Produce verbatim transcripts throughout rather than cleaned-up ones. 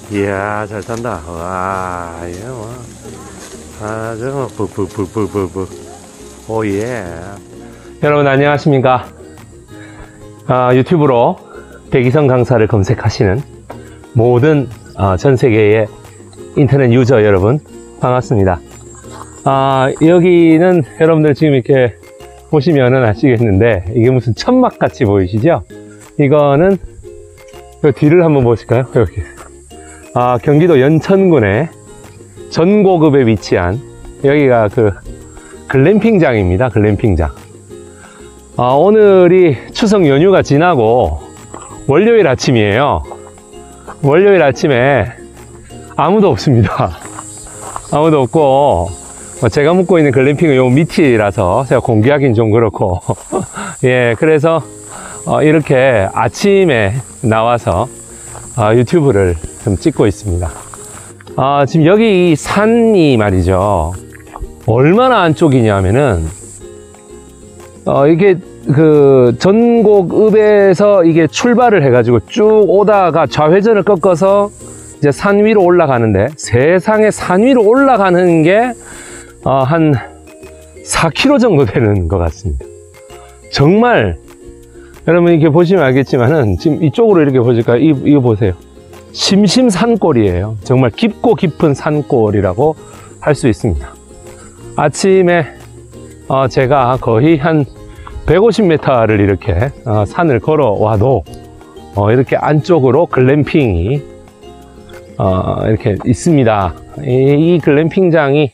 이야, 잘 산다. 와, 이거 뭐. 아, 저거, 푹푹푹푹푹. 오, 예. 여러분, 안녕하십니까. 아, 유튜브로 백이성 강사를 검색하시는 모든 아, 전 세계의 인터넷 유저 여러분, 반갑습니다. 아, 여기는 여러분들 지금 이렇게 보시면은 아시겠는데, 이게 무슨 천막 같이 보이시죠? 이거는, 그 뒤를 한번 보실까요? 여기. 아, 경기도 연천군의 전고급에 위치한, 여기가 그, 글램핑장입니다. 글램핑장. 아, 오늘이 추석 연휴가 지나고, 월요일 아침이에요. 월요일 아침에 아무도 없습니다. 아무도 없고, 제가 묵고 있는 글램핑은 요 밑이라서 제가 공개하긴 좀 그렇고, 예, 그래서 어, 이렇게 아침에 나와서 어, 유튜브를 좀 찍고 있습니다. 어, 지금 여기 이 산이 말이죠, 얼마나 안쪽이냐면은 어, 이게 그 전곡읍에서 이게 출발을 해가지고 쭉 오다가 좌회전을 꺾어서 이제 산 위로 올라가는데, 세상에 산 위로 올라가는 게 어, 한 사 킬로미터 정도 되는 것 같습니다. 정말 여러분 이렇게 보시면 알겠지만은 지금 이쪽으로 이렇게 보실까요? 이, 이거 보세요. 심심산골이에요. 정말 깊고 깊은 산골이라고 할 수 있습니다. 아침에 어, 제가 거의 한 백오십 미터를 이렇게 어, 산을 걸어와도 어, 이렇게 안쪽으로 글램핑이 어, 이렇게 있습니다. 이, 이 글램핑장이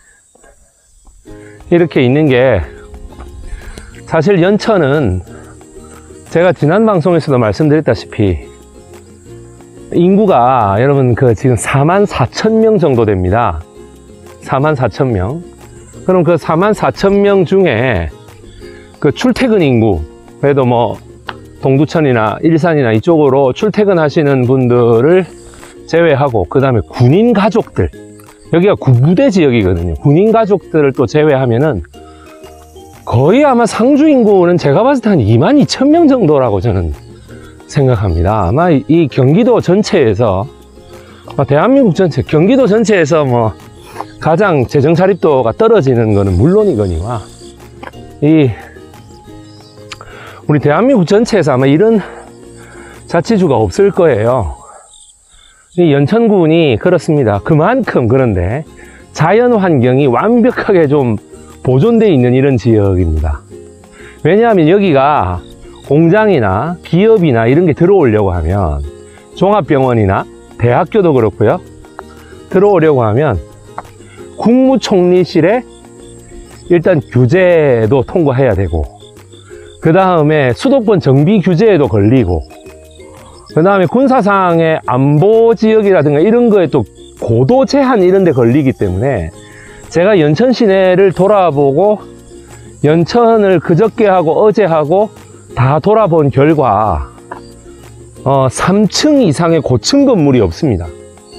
이렇게 있는 게, 사실 연천은 제가 지난 방송에서도 말씀드렸다시피 인구가 여러분 그 지금 사만 사천 명 정도 됩니다. 사만 사천 명. 그럼 그 사만 사천 명 중에 그 출퇴근 인구, 그래도 뭐 동두천이나 일산이나 이쪽으로 출퇴근하시는 분들을 제외하고, 그 다음에 군인 가족들, 여기가 구부대 지역이거든요. 군인 가족들을 또 제외하면은 거의 아마 상주 인구는 제가 봤을 때 한 이만 이천 명 정도라고 저는 생각합니다. 아마 이 경기도 전체에서, 대한민국 전체, 경기도 전체에서 뭐 가장 재정 자립도가 떨어지는 거는 물론이거니와, 이 우리 대한민국 전체에서 아마 이런 자치주가 없을 거예요. 이 연천군이 그렇습니다. 그만큼, 그런데 자연 환경이 완벽하게 좀 보존되어 있는 이런 지역입니다. 왜냐하면 여기가 공장이나 기업이나 이런 게 들어오려고 하면, 종합병원이나 대학교도 그렇고요, 들어오려고 하면 국무총리실에 일단 규제도 통과해야 되고, 그 다음에 수도권 정비 규제에도 걸리고, 그 다음에 군사상의 안보 지역이라든가 이런 거에 또 고도 제한 이런 데 걸리기 때문에, 제가 연천 시내를 돌아보고 연천을 그저께 하고 어제 하고 다 돌아본 결과 어, 삼 층 이상의 고층 건물이 없습니다.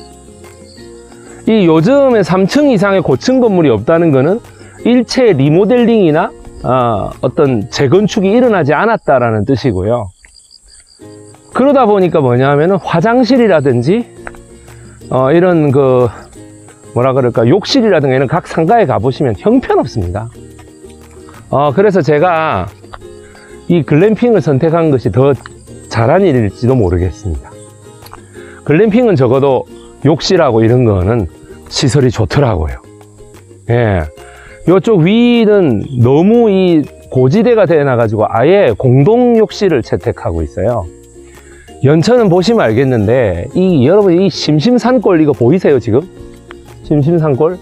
이 요즘에 삼 층 이상의 고층 건물이 없다는 거는 일체 리모델링이나 어, 어떤 재건축이 일어나지 않았다라는 뜻이고요. 그러다 보니까 뭐냐 하면은 화장실이라든지 어, 이런 그 뭐라 그럴까, 욕실이라든가 이런 각 상가에 가보시면 형편없습니다. 어, 그래서 제가 이 글램핑을 선택한 것이 더 잘한 일일지도 모르겠습니다. 글램핑은 적어도 욕실하고 이런 거는 시설이 좋더라고요. 예. 요쪽 위는 너무 이 고지대가 되어나가지고 아예 공동 욕실을 채택하고 있어요. 연천은 보시면 알겠는데, 이 여러분 이 심심산골 이거 보이세요 지금? 심심산골?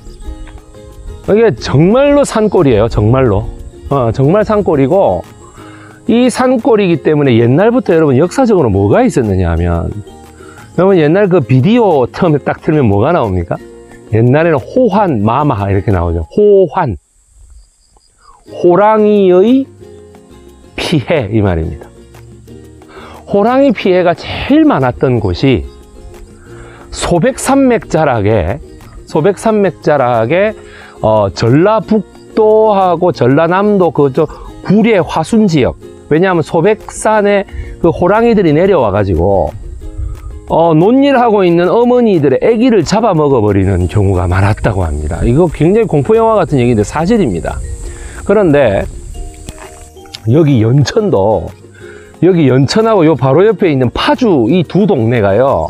이게 정말로 산골이에요. 정말로 어, 정말 산골이고, 이 산골이기 때문에 옛날부터 여러분 역사적으로 뭐가 있었느냐 하면, 여러분 옛날 그 비디오 처음에 딱 틀면 뭐가 나옵니까? 옛날에는 호환, 마마 이렇게 나오죠. 호환, 호랑이의 피해, 이 말입니다. 호랑이 피해가 제일 많았던 곳이 소백산맥자락에 소백산맥자락에 어, 전라북도하고 전라남도 그저 구례 화순 지역, 왜냐하면 소백산에 그 호랑이들이 내려와 가지고 어, 논일하고 있는 어머니들의 아기를 잡아먹어버리는 경우가 많았다고 합니다. 이거 굉장히 공포영화 같은 얘기인데 사실입니다. 그런데 여기 연천도, 여기 연천하고 요 바로 옆에 있는 파주 이 두 동네가요,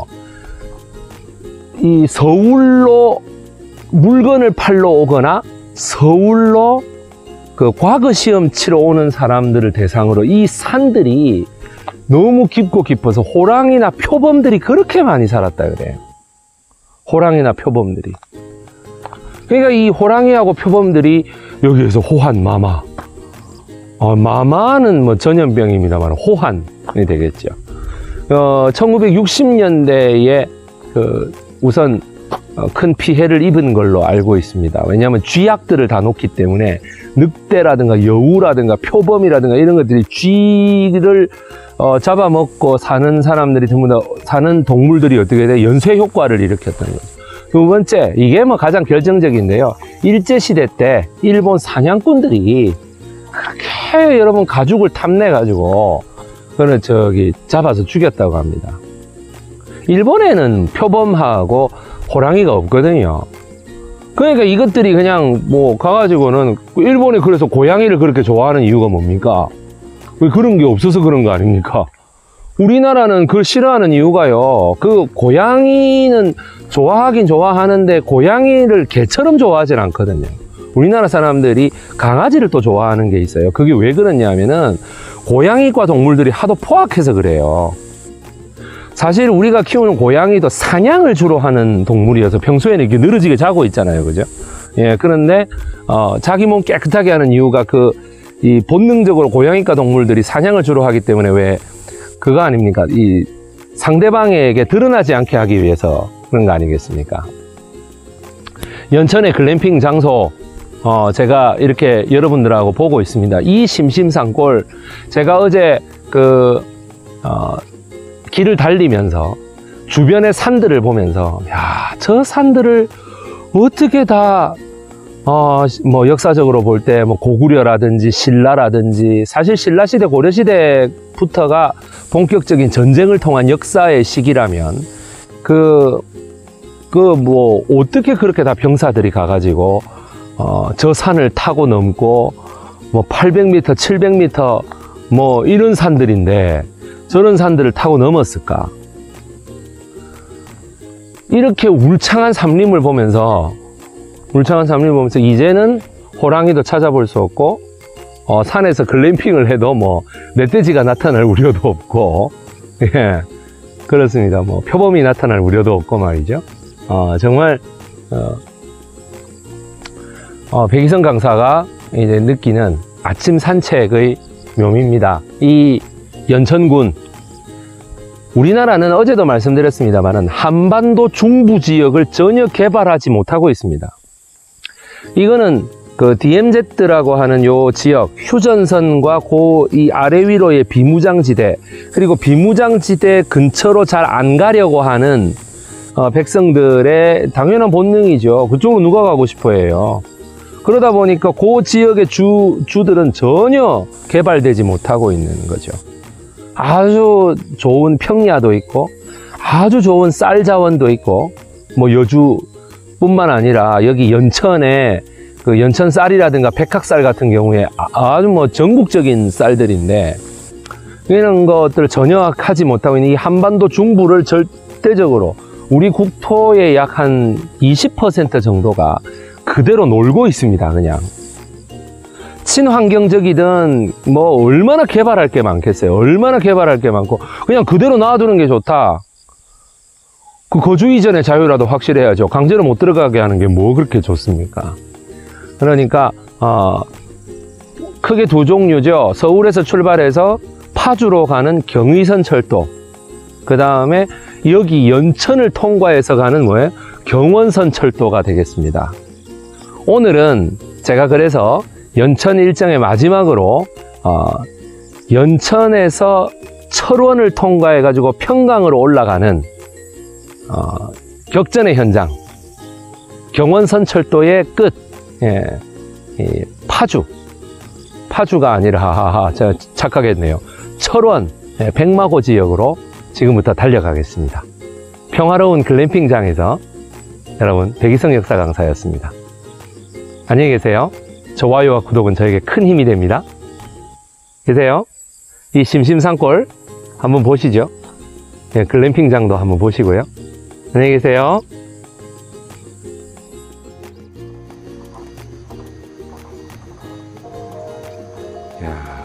이 서울로 물건을 팔러 오거나 서울로 그 과거 시험 치러 오는 사람들을 대상으로 이 산들이 너무 깊고 깊어서 호랑이나 표범들이 그렇게 많이 살았다 그래요. 호랑이나 표범들이. 그러니까 이 호랑이하고 표범들이 여기에서 호한 마마. 어, 마마는 뭐 전염병입니다만 호한이 되겠죠. 어, 천구백육십 년대에 그 우선 어, 큰 피해를 입은 걸로 알고 있습니다. 왜냐하면 쥐약들을 다 놓기 때문에 늑대라든가 여우라든가 표범이라든가 이런 것들이 쥐를 어, 잡아먹고 사는 사람들이 전부 다 사는 동물들이 어떻게 돼? 연쇄 효과를 일으켰던 거죠. 두 번째, 이게 뭐 가장 결정적인데요. 일제시대 때 일본 사냥꾼들이 그렇게 여러분 가죽을 탐내가지고 그는 저기 잡아서 죽였다고 합니다. 일본에는 표범하고 호랑이가 없거든요. 그러니까 이것들이 그냥 뭐 가가지고는 일본에 그래서 고양이를 그렇게 좋아하는 이유가 뭡니까? 왜 그런 게 없어서 그런 거 아닙니까? 우리나라는 그걸 싫어하는 이유가요, 그 고양이는 좋아하긴 좋아하는데 고양이를 개처럼 좋아하진 않거든요. 우리나라 사람들이 강아지를 또 좋아하는 게 있어요. 그게 왜 그러냐 하면은 고양이과 동물들이 하도 포악해서 그래요. 사실 우리가 키우는 고양이도 사냥을 주로 하는 동물이어서 평소에는 이렇게 늘어지게 자고 있잖아요. 그죠? 예, 그런데 어, 자기 몸 깨끗하게 하는 이유가 그 이 본능적으로 고양이과 동물들이 사냥을 주로 하기 때문에 왜 그거 아닙니까? 이 상대방에게 드러나지 않게 하기 위해서 그런 거 아니겠습니까? 연천의 글램핑 장소 어, 제가 이렇게 여러분들하고 보고 있습니다. 이 심심산골, 제가 어제 그 어, 길을 달리면서 주변의 산들을 보면서, 야, 저 산들을 어떻게 다 어, 뭐 역사적으로 볼 때 뭐 고구려라든지 신라라든지, 사실 신라시대 고려시대부터가 본격적인 전쟁을 통한 역사의 시기라면 그 그 뭐 어떻게 그렇게 다 병사들이 가가지고 어, 저 산을 타고 넘고 뭐 팔백 미터, 칠백 미터 뭐 이런 산들인데 저런 산들을 타고 넘었을까? 이렇게 울창한 산림을 보면서 울창한 산림을 보면서 이제는 호랑이도 찾아볼 수 없고 어, 산에서 글램핑을 해도 뭐 멧돼지가 나타날 우려도 없고, 예, 그렇습니다. 뭐 표범이 나타날 우려도 없고 말이죠. 어, 정말 어, 어, 백이성 강사가 이제 느끼는 아침 산책의 묘미입니다. 이 연천군, 우리나라는 어제도 말씀드렸습니다만 한반도 중부 지역을 전혀 개발하지 못하고 있습니다. 이거는 그 디엠제트라고 하는 요 지역, 휴전선과 그 이 아래 위로의 비무장지대, 그리고 비무장지대 근처로 잘 안 가려고 하는 어, 백성들의 당연한 본능이죠. 그쪽으로 누가 가고 싶어 해요. 그러다 보니까 그 지역의 주, 주들은 전혀 개발되지 못하고 있는 거죠. 아주 좋은 평야도 있고 아주 좋은 쌀 자원도 있고, 뭐 여주뿐만 아니라 여기 연천에 그 연천 쌀이라든가 백학쌀 같은 경우에 아주 뭐 전국적인 쌀들인데, 이런 것들을 전혀 하지 못하고 있는 이 한반도 중부를 절대적으로 우리 국토의 약 한 이십 퍼센트 정도가 그대로 놀고 있습니다. 그냥 친환경적이든 뭐 얼마나 개발할 게 많겠어요. 얼마나 개발할 게 많고 그냥 그대로 놔두는 게 좋다. 그 거주 이전의 자유라도 확실해야죠. 강제로 못 들어가게 하는 게 뭐 그렇게 좋습니까? 그러니까 어, 크게 두 종류죠. 서울에서 출발해서 파주로 가는 경의선 철도, 그 다음에 여기 연천을 통과해서 가는 뭐예요? 경원선 철도가 되겠습니다. 오늘은 제가 그래서 연천 일정의 마지막으로 어, 연천에서 철원을 통과해 가지고 평강으로 올라가는 어, 격전의 현장, 경원선 철도의 끝, 예, 이 파주, 파주가 아니라 하하하, 제가 착각했네요. 철원, 예, 백마고 지역으로 지금부터 달려가겠습니다. 평화로운 글램핑장에서 여러분 백이성 역사 강사였습니다. 안녕히 계세요. 좋아요와 구독은 저에게 큰 힘이 됩니다. 계세요. 이 심심산골 한번 보시죠. 네, 글램핑장도 한번 보시고요. 안녕히 계세요. 야.